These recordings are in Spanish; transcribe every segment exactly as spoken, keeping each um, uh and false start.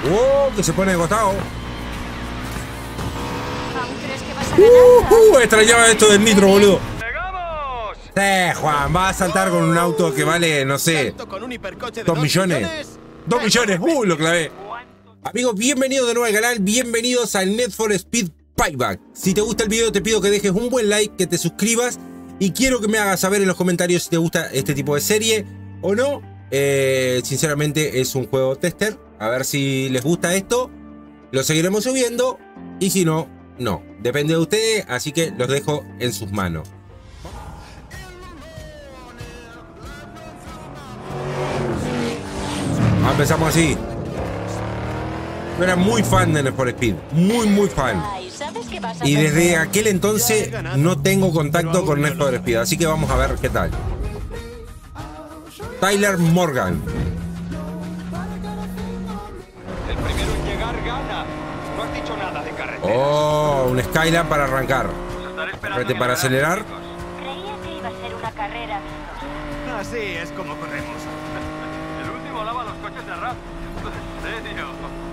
¡Oh! Que se pone de costado. ¿Aún crees que vas a ganar? ¡Uh! uh extrañaba esto del nitro, boludo. Eh, Juan, va a saltar con un auto que vale, no sé, dos millones. Dos millones, uh, lo clavé. Amigos, bienvenidos de nuevo al canal, bienvenidos al Need for Speed Payback. Si te gusta el video te pido que dejes un buen like, que te suscribas y quiero que me hagas saber en los comentarios si te gusta este tipo de serie o no. Eh, sinceramente es un juego tester, a ver si les gusta esto, lo seguiremos subiendo y si no, no. Depende de ustedes, así que los dejo en sus manos. Empezamos así. Yo era muy fan de Need for Speed, muy muy fan. Y desde aquel entonces no tengo contacto con Need for Speed, así que vamos a ver qué tal. Tyler Morgan. El primero en llegar gana. No has dicho nada de carretera. Oh, un Skyline para arrancar. Frente para acelerar. Creía que iba a ser una carrera. Así es como corremos. El último lava los coches de rap. ¿En serio?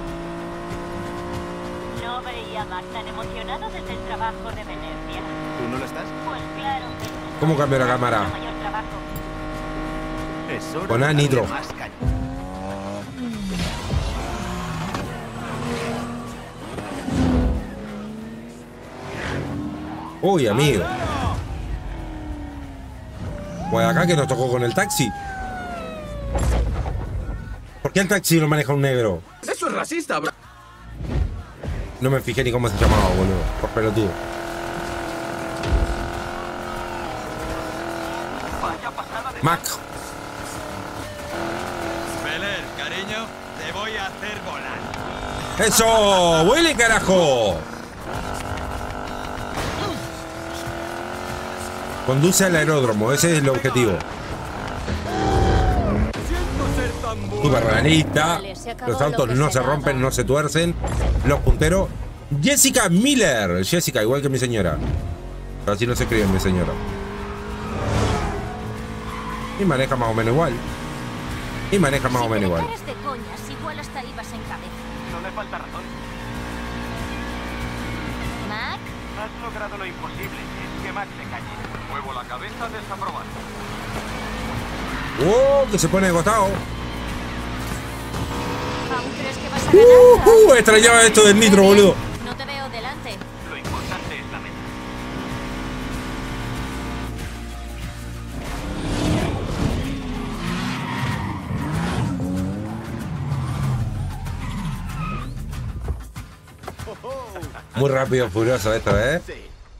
No veía a Mac tan emocionado desde el trabajo de Venecia. ¿Tú no lo estás? Pues claro que sí. ¿Cómo cambió la cámara? Mayor trabajo. Es hora Con de A nitro. darle más caña. Uy, amigo. Pues acá que nos tocó con el taxi. ¿Por qué el taxi lo maneja un negro? Eso es racista, bro. No me fijé ni cómo se llamaba, boludo. Por pelotudo. Mac. Beler, cariño, te voy a hacer volar. ¡Eso! ¡Huele, carajo! Conduce al aeródromo, ese es el objetivo. Super realista. Los autos no se rompen, no se tuercen. Los punteros. Jessica Miller. Jessica, igual que mi señora. Pero así no se escribe mi señora. Y maneja más o menos igual. Y maneja más o menos igual. Si te de coñas, igual hasta ahí vas en cabeza. No le falta razón. Mac, Has logrado lo imposible. Es que Max se calle. Muevo la cabeza desaprobado. ¡Oh! Que se pone de costado. ¿aún crees que vas a ganar? ¡Uh! uh extrañaba esto del nitro, boludo. No te veo delante. Lo importante es la meta. Muy rápido, furioso esto, ¿eh? Sí.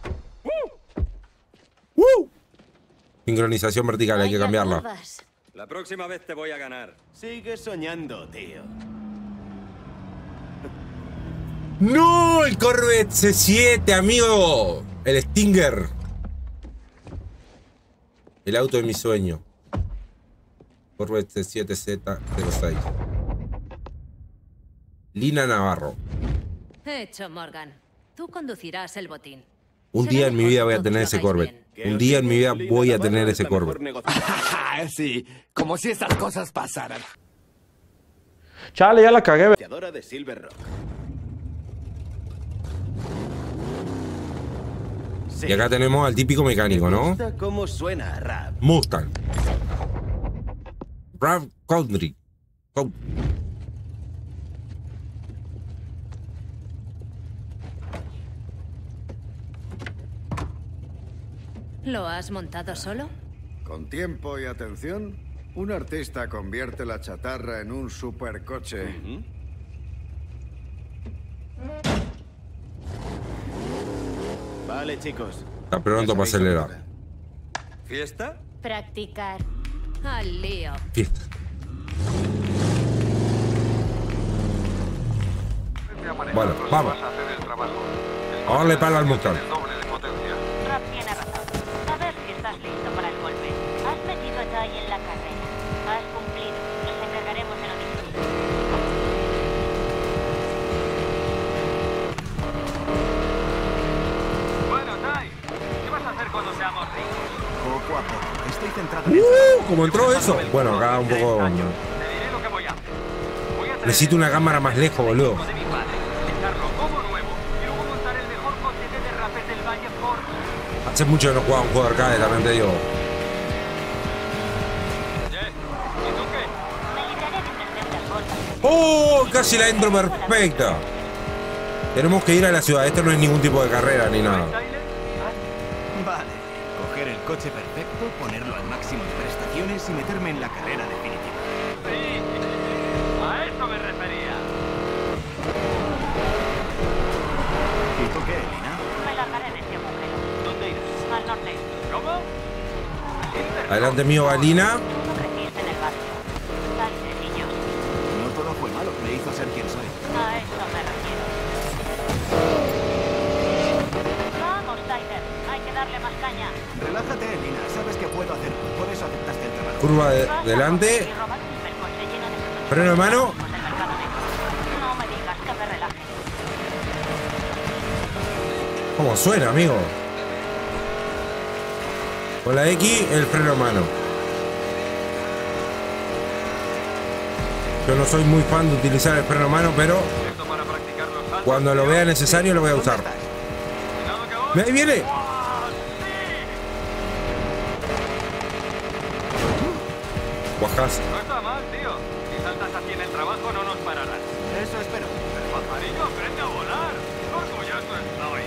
¡Uh! Sincronización vertical, hay que Vaya cambiarla. curvas. La próxima vez te voy a ganar. Sigue soñando, tío. ¡No! El Corvette C siete, amigo. El Stinger. El auto de mi sueño. Corvette C siete Z cero seis. Lina Navarro. Hecho, Morgan. Tú conducirás el botín. Un Será día en mi mejor vida que voy a todos tener lo ese hagáis Corvette. bien. Un día en mi vida voy a tener ese mejor Corvette. negociadora Sí, como si estas cosas pasaran. Chale, ya la cagué. de Silver Rock. Sí. Y acá tenemos al típico mecánico, Me ¿no? gusta cómo suena rap. Mustang. Rap Country. Country. ¿Lo has montado solo? Con tiempo y atención, un artista convierte la chatarra en un supercoche. Vale, chicos. Está pronto para acelerar. ¿Fiesta? Practicar. Al lío. Fiesta. Bueno, vamos. Vamos a darle palo al Mustang. Rob tiene razón. A ver si estás listo para el golpe. Has metido a Ty en la carrera. Has cumplido. Nos encargaremos de lo difícil. Bueno, Ty, ¿qué vas a hacer cuando seamos ricos? Poco a poco. Estoy centrado en Uh, como entró eso. Bueno, acá un poco. Te diré lo que voy a hacer. Voy a Necesito una cámara más lejos, boludo. de mi padre, dejarlo como nuevo y luego montar el mejor coche de derrapes del Valle Ford. Hace mucho que no jugaba un juego de arcade, también te digo. Oye, ¿y tú qué? Me libraré de unas deudas gordas. ¡Oh! Casi la entro perfecta. Tenemos que ir a la ciudad. Esto no es ningún tipo de carrera ni nada. Vale, coger el coche perfecto, ponerlo al máximo de prestaciones y meterme en la carrera definitiva. Sí, a eso me refería. ¿Y tú qué, Lina? Me largaré de este agujero. ¿Dónde irás? Al norte. ¿Cómo? Adelante mío, Galina. Tú no creciste en el barrio. Dale, niños. No todo fue malo, me hizo ser quien soy. A eso me refiero. Vamos, Tyler. Hay que darle más caña. Relájate, Lina, sabes que puedo hacerlo, por eso aceptaste el trabajo. Curva de- Vas a delante. conseguir robar un hipercoche lleno de prototipos Freno de mano. del mercado negro. No me digas que me relaje. ¿Cómo suena, amigo? Con la X, el freno de mano. Yo no soy muy fan de utilizar el freno de mano, pero Esto para practicar los saltos. cuando lo vea necesario lo voy a ¿Dónde usar. estás? Cuidado que voy. ¡Me ahí viene! ¡Ah, sí! Guajas. No está mal, tío. Si saltas así en el trabajo no nos pararás. Eso espero. El pajarillo aprende a volar. ¡Qué orgulloso estoy!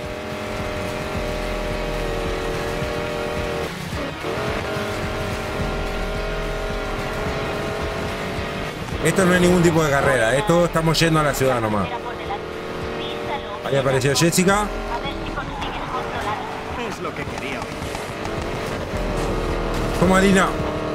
Esto no es ningún tipo de carrera. Esto estamos yendo a la ciudad nomás. Era por delante. Písalo. Ahí apareció Jessica. A ver si consigues controlarlo. Es lo que quería oír. Toma, Lina.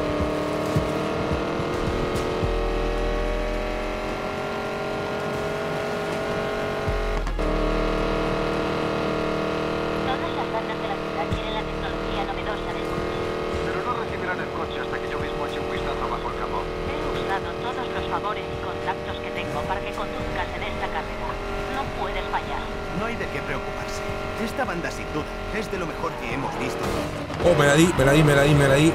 Todas las bandas de la ciudad quieren la tecnología novedosa del coche. Pero no recibirán el coche hasta que yo mismo eche un vistazo bajo el capó. He usado todos los favores y contactos que tengo para que conduzcas en esta carrera. No puedes fallar. No hay de qué preocuparse. Esta banda sin duda es de lo mejor que hemos visto. Oh, me la di, me la di, me la di, me la di.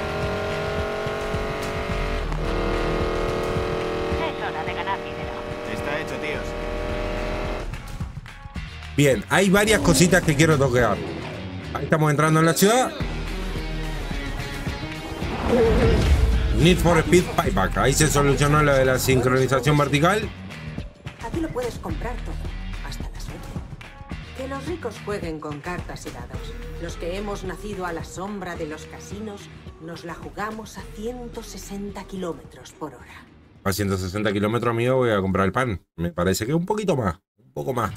Es hora de ganar dinero. Está hecho, tíos. Bien, hay varias cositas que quiero tocar. Ahí estamos entrando en la ciudad. Need for Speed Payback. Ahí se solucionó lo de la sincronización vertical. Aquí lo puedes comprar todo, hasta la suerte. Que los ricos jueguen con cartas y dados. Los que hemos nacido a la sombra de los casinos, nos la jugamos a ciento sesenta kilómetros por hora. A ciento sesenta kilómetros, amigo, voy a comprar el pan. Me parece que un poquito más. Un poco más.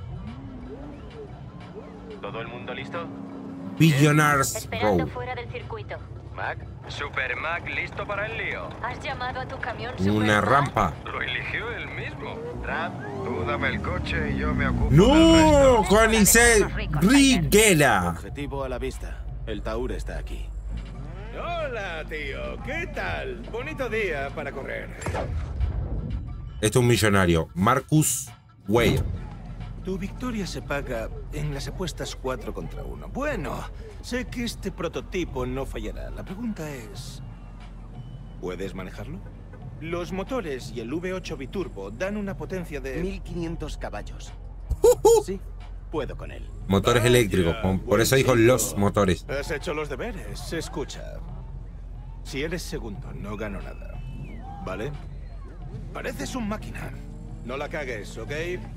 ¿Todo el mundo listo? Billionaires Esperando Row. fuera del circuito. Mac. Super Mac listo para el lío. ¿Has llamado a tu camión Una Superman? rampa. Lo eligió él mismo. Rap, tú dame el coche y yo me ocupo del ¡No! resto. Con Isel Riguela. Objetivo a la vista. El Taur está aquí. Hola, tío. ¿Qué tal? Bonito día para correr. Este es un millonario. Marcus Wade. Tu victoria se paga en las apuestas cuatro contra uno. Bueno, sé que este prototipo no fallará. La pregunta es... ¿puedes manejarlo? Los motores y el V ocho biturbo dan una potencia de... mil quinientos caballos. Sí, puedo con él. Motores Vaya, eléctricos. Por buen eso dijo chico. los motores. Has hecho los deberes. Escucha. Si eres segundo, no gano nada. ¿Vale? Pareces un máquina. No la cagues, ¿ok?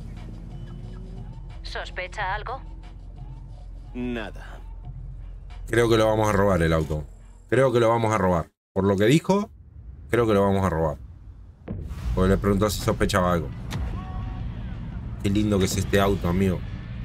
¿Sospecha algo? Nada. Creo que lo vamos a robar el auto. Creo que lo vamos a robar. Por lo que dijo, creo que lo vamos a robar. Porque le preguntó si sospechaba algo. Qué lindo que es este auto, amigo.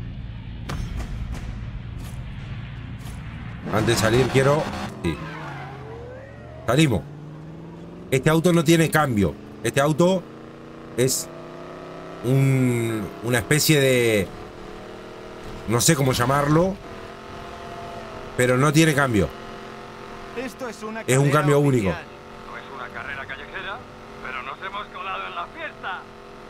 Antes de salir quiero... Sí. Salimos. Este auto no tiene cambio. Este auto es un, una especie de... No sé cómo llamarlo. Pero no tiene cambio. Esto es una Es un carrera cambio oficial. único. No es una carrera callejera, pero nos hemos colado en la fiesta.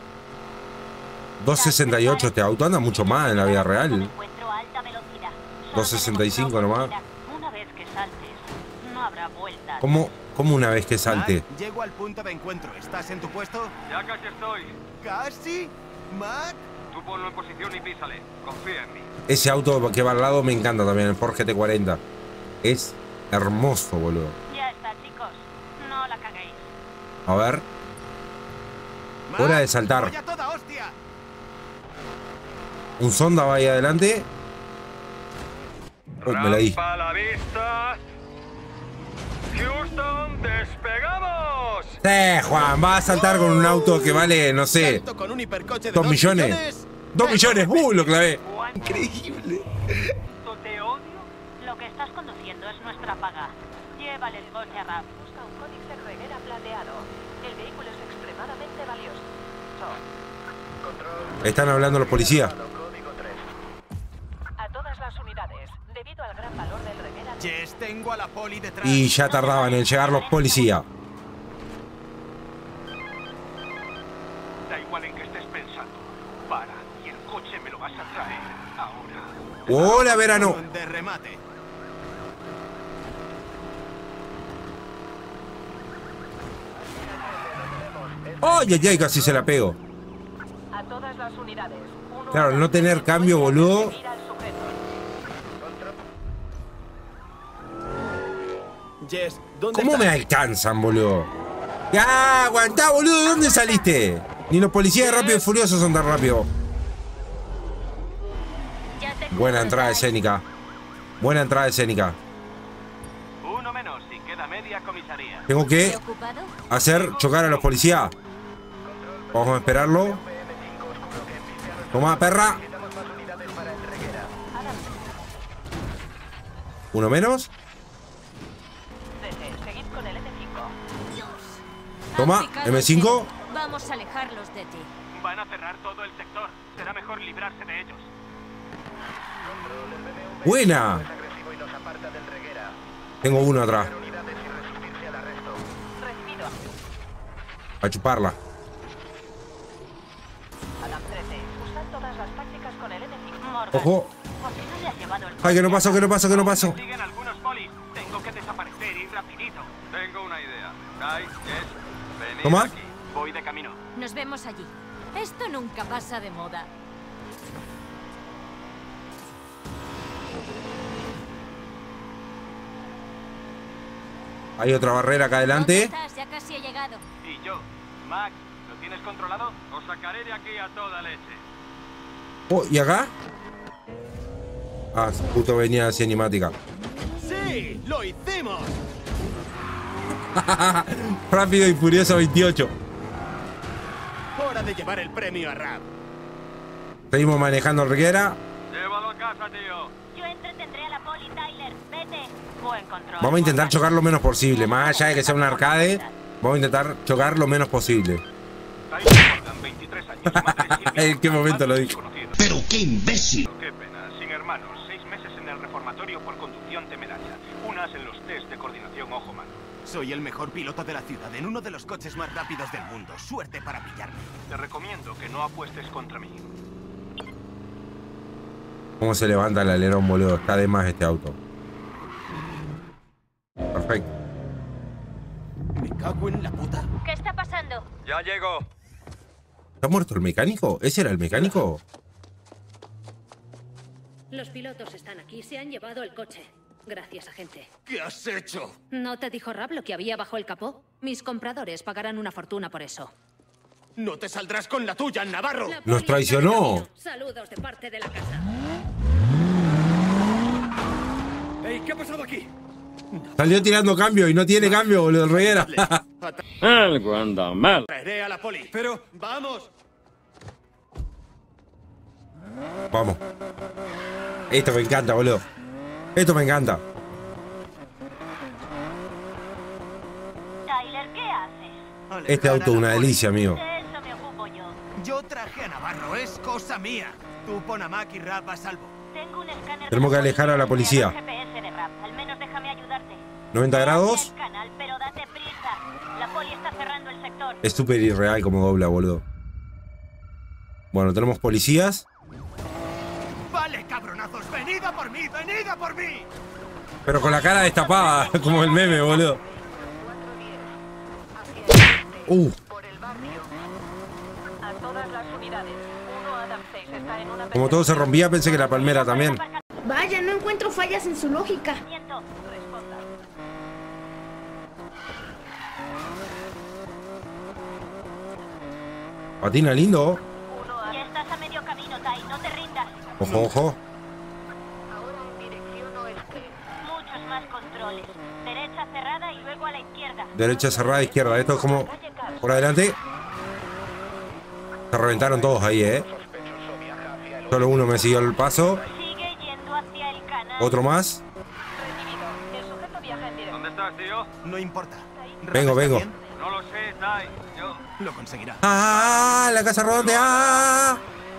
dos sesenta y ocho este auto anda mucho más en la vida real. Encuentro a alta velocidad. Solo dos sesenta y cinco tenemos una nomás. oportunidad. Una vez que saltes, no habrá vuelta. ¿Cómo, ¿Cómo una vez que salte? Mac, llego al punto de encuentro. ¿Estás en tu puesto? Ya casi estoy. ¿Casi? ¿Mac? Tú ponlo en posición y písale. Confía en mí. Ese auto que va al lado me encanta también, el Ford G T cuarenta. Es hermoso, boludo. Ya está, chicos. No la caguéis. A ver. Mac, Hora de saltar. voy a toda hostia. Un Sonda va ahí adelante. Oh, me la di. Rampa a la vista. Houston, despegamos. Eh, Juan, va a saltar con un auto que vale, no sé, Salto con un hipercoche de dos millones. Dos millones, uh, lo clavé. Increíble. ¿Te odio? Lo que estás conduciendo es nuestra paga. Llévale el coche a Raph. Busca un códice reguera plateado. El vehículo es extremadamente valioso. Están hablando los policías. A todas las unidades, debido al gran valor del reguera... Yes, tengo a la poli detrás. Y ya tardaban en llegar los policías. Da igual en qué estés pensando. Para y el coche me lo vas a traer ahora. ¡Hola, verano! De remate. ¡Ay, ay, ay! Casi se la pego. A todas las unidades. Uno Claro, al no tener cambio, boludo. mira al sujeto. Yes, ¿dónde ¿Cómo me estás? alcanzan, boludo? ¡Ya! ¡Aguantá, boludo! ¿De dónde saliste? Ni los policías de Rápido y Furioso son tan rápidos. Ya te Buena entrada escénica. Buena entrada escénica. Uno menos y queda media comisaría. Tengo que ¿Preocupado? hacer chocar a los policías. Vamos a esperarlo. Toma, perra. Uno menos. seguid con el N cinco. Toma, Han picado eme cinco. el- Vamos a alejarlos de ti. Van a cerrar todo el sector. Será mejor librarse de ellos. Buena. Tengo uno atrás. Recibido. A chuparla. Adam trece. Usad todas las tácticas con el N cinco. Morgan. Ojo. ¿Por qué no le has llevado el Ay, que no paso, que no paso, que no paso. Siguen algunos polis. Tengo que desaparecer y rapidito. Tengo una idea. Kai, Jess, venid Toma. aquí. Voy de camino. Nos vemos allí. Esto nunca pasa de moda. Hay otra barrera acá ¿Dónde adelante. estás? Ya casi he llegado. Y yo, Max, ¿lo tienes controlado? Os sacaré de aquí a toda leche. Oh, ¿y acá? Ah, justo venía la cinemática. ¡Sí! ¡Lo hicimos! Rápido y Furioso veintiocho. Hora de llevar el premio a Rap. Seguimos manejando Reguera. Llévalo a casa, tío. Yo entretendré a la poli, Tyler. Vete. Buen control. Vamos a intentar chocar lo menos posible. Más allá de que sea un arcade, vamos a intentar chocar lo menos posible. Tyler Morgan, veintitrés años, madre Silvia, ¿En qué momento lo dije? desconocido. ¡Pero qué imbécil! Qué pena, sin hermanos, seis meses en el reformatorio por conducción temeraria, unas en los test de coordinación ojo-mano. Soy el mejor piloto de la ciudad en uno de los coches más rápidos del mundo. Suerte para pillarme. Te recomiendo que no apuestes contra mí. ¿Cómo se levanta el alerón, boludo? Está de más este auto. Perfecto. Me cago en la puta. ¿Qué está pasando? Ya llego. ¿Está muerto el mecánico? ¿Ese era el mecánico? Los pilotos están aquí. Se han llevado el coche. Gracias, agente. ¿Qué has hecho? ¿No te dijo Rab lo que había bajo el capó? Mis compradores pagarán una fortuna por eso. No te saldrás con la tuya, Navarro. La Nos poli está traicionó. de camino. Saludos de parte de la casa. Hey, ¿qué ha pasado aquí? Salió tirando cambio y no tiene cambio, boludo, el Reguera. Algo anda mal. Traeré a la poli. Pero, ¡vamos! Vamos. Esto me encanta, boludo. Esto me encanta. Tyler, ¿qué haces? Este auto es una delicia, amigo. De eso me ocupo yo. Yo traje a Navarro, es cosa mía. Tú pon a Mac y Rap a salvo. Tengo un escáner. Tenemos de que alejar a la policía. G P S de Rap. Al menos déjame ayudarte. noventa grados. El canal, pero date prisa. La poli está cerrando el sector. Es súper irreal como dobla, boludo. Bueno, tenemos policías. Vale, cabronazos, venid a por mí, venid a por mí. Pero con la cara destapada, como el meme, boludo. Uh. Como todo se rompía, pensé que la palmera también. Vaya, no encuentro fallas en su lógica. Patina lindo. Ya estás a medio camino, Tai, no te rindas. Ojo, ojo. Ahora en dirección oeste. Muchos más controles. Derecha cerrada y luego a la izquierda. Derecha cerrada, izquierda. Esto es como por adelante. Se reventaron todos ahí, eh. Solo uno me siguió el paso. Sigue yendo hacia el canal. Otro más. Recibido. El sujeto viaja en dirección. ¿Dónde estás, tío? No importa. Vengo, vengo. No lo sé, Tai. Yo... Lo conseguirá. ¡Ah! La casa rodante. ¡Ah!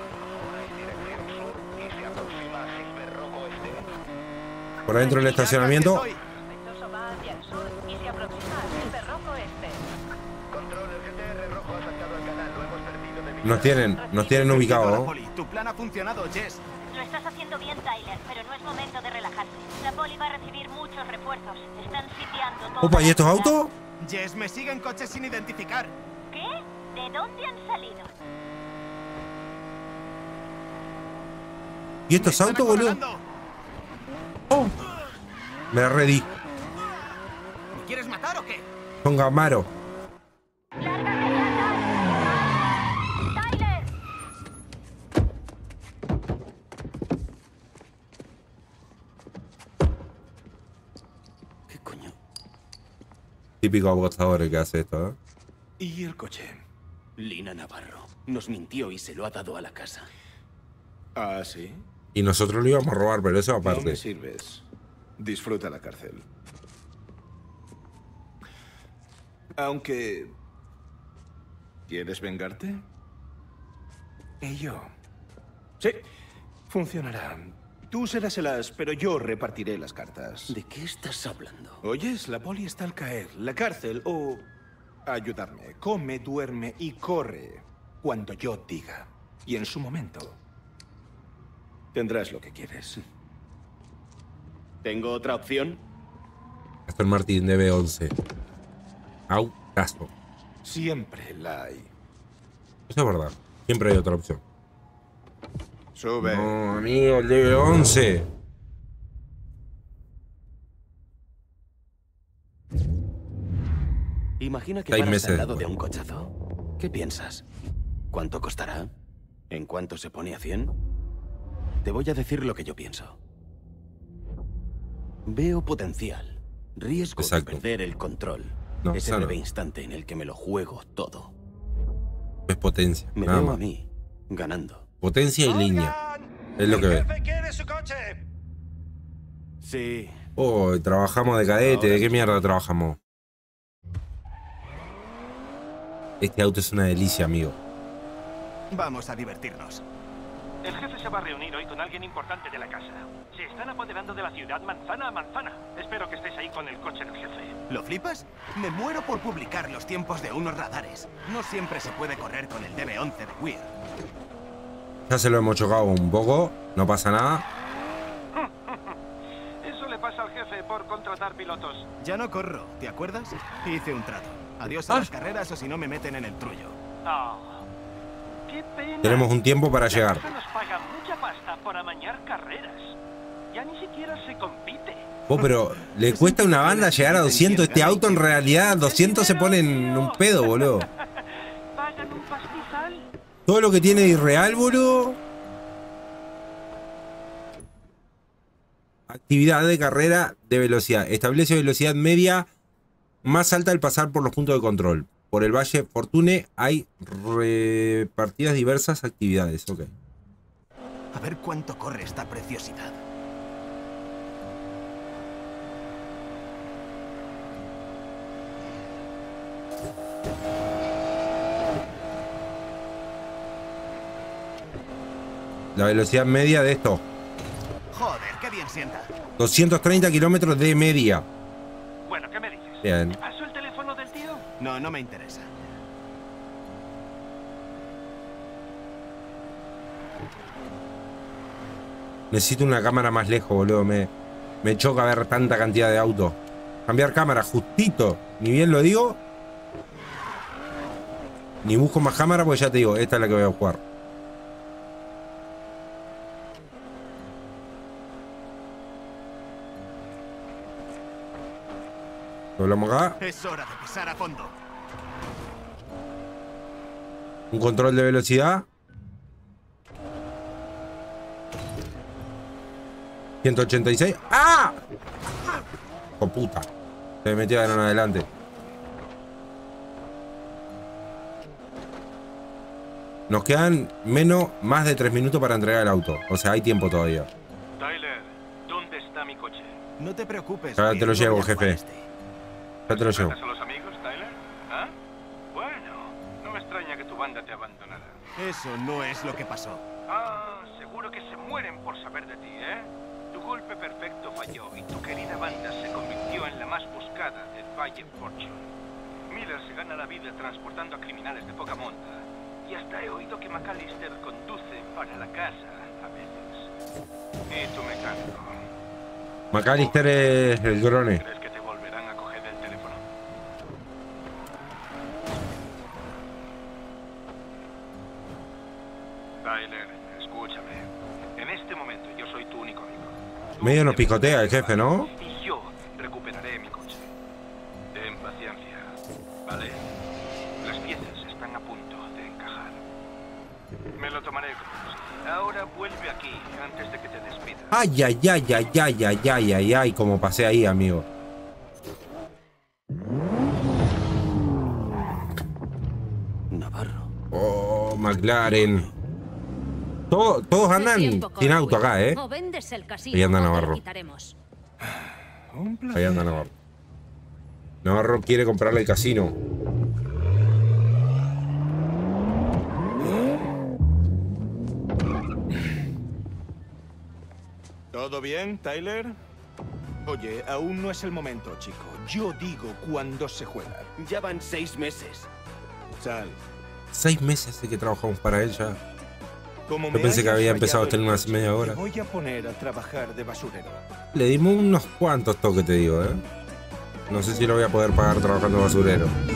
Por adentro del estacionamiento. Sospechoso va hacia el sur y se aproxima a Silver Rock Oeste. Control, el G T R rojo ha saltado al canal. Lo hemos perdido de vista. Nos tienen, nos tienen ubicados, ¿no? Poli, tu plan ha funcionado, Jess. Lo estás haciendo bien, Tyler, pero no es momento de relajarse. La poli va a recibir muchos refuerzos. Están sitiando todo. Opa, ¿y estos autos? Jess, me siguen coches sin identificar. ¿Qué? ¿De dónde han salido? ¿Y estos autos, boludo? Oh. Me la redí. ¿Me quieres matar o qué? Son Gamaro. ¡Lárgate ya, Tyler! ¿Qué coño? Típico agotador el que hace esto, ¿eh? ¿Y el coche? Lina Navarro nos mintió y se lo ha dado a la casa. ¿Ah, sí? Y nosotros lo íbamos a robar, pero eso No aparte. me sirves. Disfruta la cárcel. Aunque... ¿Quieres vengarte? Y yo. Sí, funcionará. Tú serás el as, pero yo repartiré las cartas. ¿De qué estás hablando? Oyes, la poli está al caer. La cárcel o... ayudarme. Come, duerme y corre cuando yo diga. Y en su momento tendrás lo que quieres. ¿Tengo otra opción? Aston Martin D B once. Au, caso. Siempre la hay. Eso es verdad. Siempre hay otra opción. Sube. No, amigo, el D B once. Imagina que Seis paras meses al lado de después. un cochazo. ¿Qué piensas? ¿Cuánto costará? ¿En cuánto se pone a cien? Te voy a decir lo que yo pienso. Veo potencial. Riesgo Exacto. de perder el control. No, Ese sano. breve instante en el que me lo juego todo. Es potencia. Me Nada veo más. a mí ganando. Potencia y línea. Es lo que ve. quiere su coche! Sí. Oh, trabajamos de cadete. ¿De qué mierda trabajamos? Este auto es una delicia, amigo. Vamos a divertirnos. El jefe se va a reunir hoy con alguien importante de la casa. Se están apoderando de la ciudad manzana a manzana. Espero que estéis ahí con el coche del jefe. ¿Lo flipas? Me muero por publicar los tiempos de unos radares. No siempre se puede correr con el D B once de Weir. Ya se lo hemos chocado un poco. No pasa nada. Eso le pasa al jefe por contratar pilotos. Ya no corro, ¿te acuerdas? Hice un trato. Adiós a Ah. las carreras o si no me meten en el trullo. Oh, qué pena. Tenemos un tiempo para La llegar. casa nos paga mucha pasta por amañar carreras. Ya ni siquiera se compite. Oh, pero le cuesta una banda llegar a doscientos. Este auto en realidad doscientos se pone en un pedo, boludo. Pagan un pastizal. Todo lo que tiene de irreal, boludo. Actividad de carrera de velocidad. Establece velocidad media más alta al pasar por los puntos de control. Por el Valle Fortune hay repartidas diversas actividades. Ok. A ver cuánto corre esta preciosidad. La velocidad media de esto. Joder, qué bien sienta. doscientos treinta kilómetros de media. Bueno, ¿qué me dices? Bien. ¿Pasó el teléfono del tío? No, no me interesa. Necesito una cámara más lejos, boludo. Me, me choca ver tanta cantidad de autos. Cambiar cámara, justito. Ni bien lo digo. Ni busco más cámara porque ya te digo, esta es la que voy a jugar. Doblamos acá. Es hora de pisar a fondo. Un control de velocidad. ciento ochenta y seis. ¡Ah! ¡Oh, puta! Se me metió en adelante. Nos quedan menos, más de tres minutos para entregar el auto. O sea, hay tiempo todavía. Tyler, ¿dónde está mi coche? No te preocupes. Ya te lo llevo, jefe. Ya te lo llevo. ¿Estás a los amigos, Tyler? ¿Ah? Bueno, no me extraña que tu banda te abandonara. Eso no es lo que pasó. Ah, seguro que se mueren por saber de ti, ¿eh? Tu golpe perfecto falló y tu querida banda se convirtió en la más buscada de Valle Fortune. Miller se gana la vida transportando a criminales de poca monta. Y hasta he oído que McAllister conduce para la casa a veces. Y tu mecánico. McAllister es el grone. ¿Crees que te volverán a coger el teléfono? Tyler, escúchame. En este momento yo soy tu único amigo. Medio nos picotea el jefe, ¿no? Y yo recuperaré mi coche. Ten paciencia, ¿vale? Las piezas están a punto de encajar. Me lo tomaré con música. Ahora vuelve aquí antes de que te despidas. Ay, ay, ay, ay, ay, ay, ay, ay, ay, como pasé ahí, amigo. Navarro. Oh, McLaren. Todo, todos andan sin auto acá, ¿eh? O vendes el casino, Ahí anda o te lo Navarro. quitaremos. Ahí anda Navarro. Navarro quiere comprarle el casino. ¿Todo bien, Tyler? Oye, aún no es el momento, chico. Yo digo cuando se juega. Ya van seis meses. Sal. Seis meses hace que trabajamos para ella. Como Yo me pensé que hayas había empezado a fallado tener el unas coche, media hora. te voy a poner a trabajar de basurero. Le dimos unos cuantos toques, te digo, ¿eh? No sé si lo voy a poder pagar trabajando basurero.